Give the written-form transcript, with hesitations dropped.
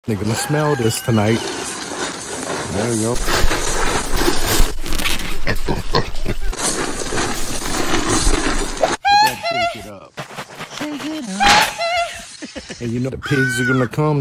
They're gonna smell this tonight. There you go. Shake it up. And you know the pigs are gonna come.